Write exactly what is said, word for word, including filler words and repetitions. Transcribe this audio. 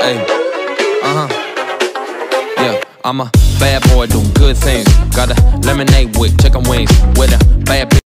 Hey, uh huh. Yeah, I'm a bad boy doing good things. Got a lemonade with chicken wings with a bad bitch.